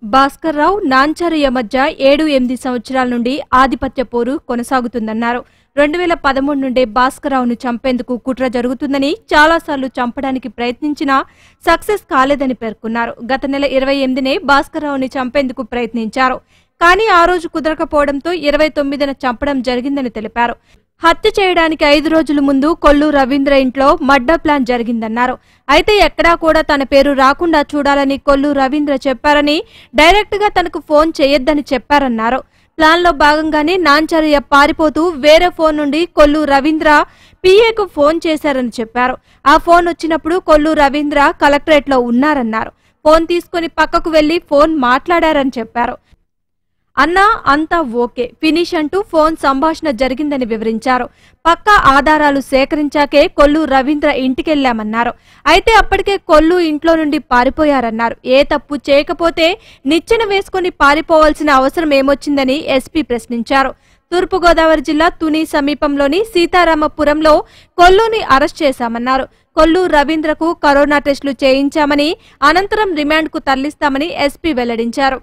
భాస్కర్ రావు, నాంచారయ్య మధ్య 7-8 సంవత్సరాల నుండి ఆధిపత్య పోరు కొనసాగుతుందన్నారు. 2013 నుండే భాస్కర్ రావును చంపేందుకు కుట్ర జరుగుతుందని, చాలాసార్లు చంపడానికి ప్రయత్నించినా సక్సెస్ కాలేదని పేర్కొన్నారు. గత నెల 28నే భాస్కర్ రావుని చంపేందుకు ప్రయత్నించారు. కానీ ఆ రోజు కుదరకపోవడంతో 29న చంపడం జరిగిందని తెలిపారు. హత్య చేయడానికి 5 రోజుల ముందు కొల్లు రవీంద్ర ఇంట్లో మర్డర్ ప్లాన్ జరిగిందన్నారు. అయితే ఎక్కడా కూడా తన పేరు రాకుండా చూడాలని కొల్లు రవీంద్ర చెప్పారని, డైరెక్ట్ గా తనకు ఫోన్ చేయొద్దని చెప్పారన్నారు. ప్లాన్ లో భాగంగానే నాంచారయ్య పారిపోతూ వేరే ఫోన్ నుండి కొల్లు రవీంద్ర పిఏకు ఫోన్ చేశారని చెప్పారు. ఆ ఫోన్ వచ్చినప్పుడు కొల్లు రవీంద్ర కలెక్టరేట్ లో ఉన్నారన్నారు. ఫోన్ తీసుకుని పక్కకు వెళ్లి ఫోన్ మాట్లాడారని చెప్పారు. అన్నా అంతా ఓకే ఫినిష్ అంటూ ఫోన్ సంభాషణ జరిగిందని వివరించారు. పక్కా ఆధారాలు సేకరించాకే కొల్లు రవీంద్ర ఇంటికెళ్లామన్నారు. అయితే అప్పటికే కొల్లు ఇంట్లో నుండి పారిపోయారన్నారు. ఏ తప్పు చేయకపోతే నిచ్చెన వేసుకుని పారిపోవాల్సిన అవసరం ఏమొచ్చిందని ఎస్పీ ప్రశ్నించారు. తూర్పుగోదావరి జిల్లా తుని సమీపంలోని సీతారామపురంలో కొల్లుని అరెస్ట్ చేశామన్నారు. కొల్లు రవీంద్రకు కరోనా టెస్టులు చేయించామని, అనంతరం రిమాండ్కు తరలిస్తామని ఎస్పీ వెల్లడించారు.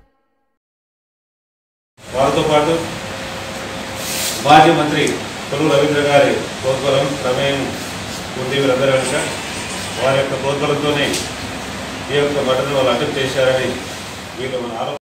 వారితో పాటు మాజీ మంత్రి కొల్లు రవీంద్ర గారి ప్రోద్బలం ప్రమేయం ఉంది. వీరందరూ కనుక వారి యొక్క ప్రోద్బలంతోనే ఈ యొక్క ఘటనను వాళ్ళు అటెంప్ట్ చేశారని వీళ్ళు మన